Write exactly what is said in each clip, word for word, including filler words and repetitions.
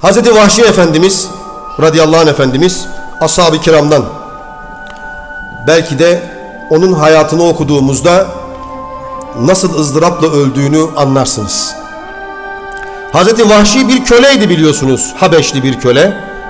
Hazreti Vahşi Efendimiz radıyallahu anh Efendimiz ashab-ı kiramdan, belki de onun hayatını okuduğumuzda nasıl ızdırapla öldüğünü anlarsınız. Hazreti Vahşi bir köleydi, biliyorsunuz. Habeşli bir köle.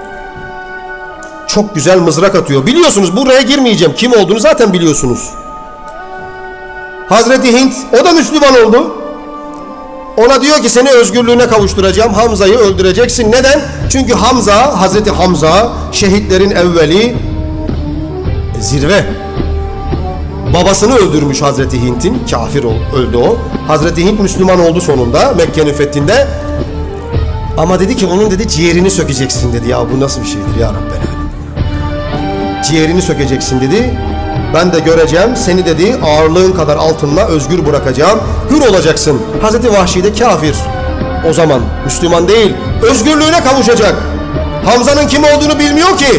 Çok güzel mızrak atıyor. Biliyorsunuz, buraya girmeyeceğim. Kim olduğunu zaten biliyorsunuz. Hazreti Hint, o da Müslüman oldu. Ona diyor ki seni özgürlüğüne kavuşturacağım. Hamza'yı öldüreceksin. Neden? Çünkü Hamza, Hazreti Hamza şehitlerin evveli, zirve. Babasını öldürmüş Hazreti Hint'in. Kafir öldü o. Hazreti Hint Müslüman oldu sonunda Mekke'nin fethinde. Ama dedi ki onun dedi ciğerini sökeceksin dedi. Ya bu nasıl bir şeydir ya Rabbel Alemin. Ciğerini sökeceksin dedi. Ben de göreceğim seni dedi, ağırlığın kadar altınla özgür bırakacağım. Hür olacaksın. Hazreti Vahşi de kafir. O zaman Müslüman değil. Özgürlüğüne kavuşacak. Hamza'nın kim olduğunu bilmiyor ki.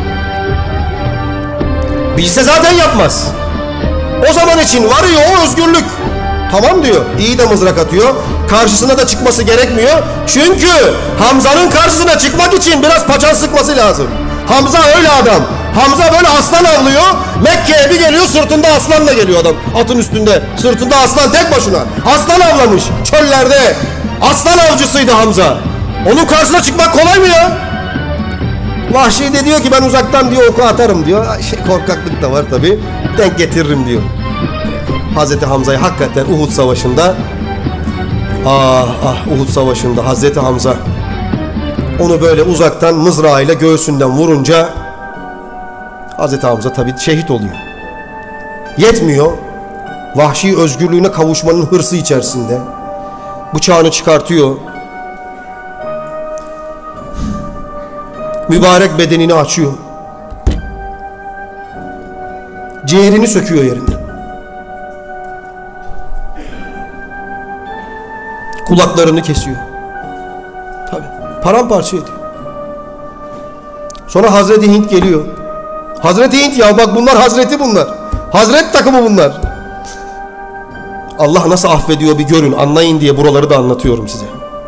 Bilse zaten yapmaz. O zaman için varıyor o özgürlük. Tamam diyor. İyi de mızrak atıyor. Karşısına da çıkması gerekmiyor. Çünkü Hamza'nın karşısına çıkmak için biraz paçan sıkması lazım. Hamza öyle adam. Hamza böyle aslan avlıyor. Mekke'ye bir geliyor, sırtında aslanla geliyor adam. Atın üstünde. Sırtında aslan tek başına. Aslan avlamış çöllerde. Aslan avcısıydı Hamza. Onun karşısına çıkmak kolay mı ya? Vahşi de diyor ki ben uzaktan diyor oku atarım diyor. Şey, korkaklık da var tabi. Denk getiririm diyor. Hazreti Hamza'yı hakikaten Uhud Savaşı'nda, ah ah Uhud Savaşı'nda Hazreti Hamza onu böyle uzaktan mızrağıyla göğsünden vurunca Hazreti Hamza tabi şehit oluyor. Yetmiyor. Vahşi özgürlüğüne kavuşmanın hırsı içerisinde bıçağını çıkartıyor. Mübarek bedenini açıyor. Ciğerini söküyor yerinden. Kulaklarını kesiyor. Tabii. Paramparça ediyor. Sonra Hazreti Hint geliyor. Hazreti Hint ya bak bunlar Hazreti bunlar. Hazret takımı bunlar. Allah nasıl affediyor bir görün, anlayın diye buraları da anlatıyorum size.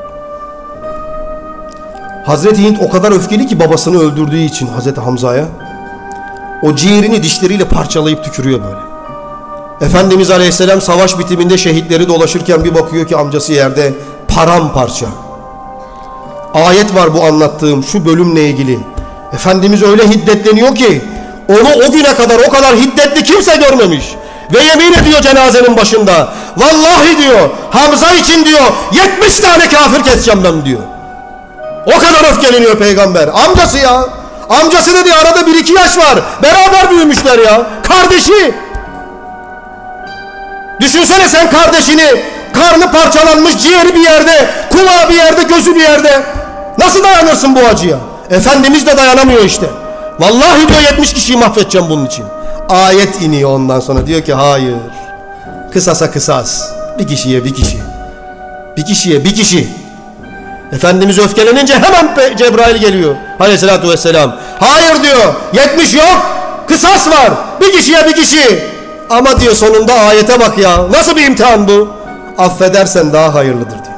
Hazreti Hint o kadar öfkeli ki babasını öldürdüğü için Hazreti Hamza'ya. O ciğerini dişleriyle parçalayıp tükürüyor böyle. Efendimiz Aleyhisselam savaş bitiminde şehitleri dolaşırken bir bakıyor ki amcası yerde paramparça. Ayet var bu anlattığım şu bölümle ilgili. Efendimiz öyle hiddetleniyor ki onu o güne kadar o kadar hiddetli kimse görmemiş. Ve yemin ediyor cenazenin başında. Vallahi diyor Hamza için diyor yetmiş tane kafir keseceğim ben diyor. O kadar öfkeleniyor peygamber. Amcası ya. Amcası dedi arada bir iki yaş var. Beraber büyümüşler ya. Kardeşi. Düşünsene sen kardeşini, karnı parçalanmış, ciğeri bir yerde, kulağı bir yerde, gözü bir yerde. Nasıl dayanırsın bu acıya? Efendimiz de dayanamıyor işte. Vallahi diyor yetmiş kişiyi mahvedeceğim bunun için. Ayet iniyor ondan sonra diyor ki hayır. Kısasa kısas. Bir kişiye bir kişi. Bir kişiye bir kişi. Efendimiz öfkelenince hemen Cebrail geliyor aleyhissalatü vesselam. Hayır diyor yetmiş yok, kısas var. Bir kişiye bir kişi. Ama diyor sonunda ayete bak ya. Nasıl bir imtihan bu? Affedersen daha hayırlıdır diyor.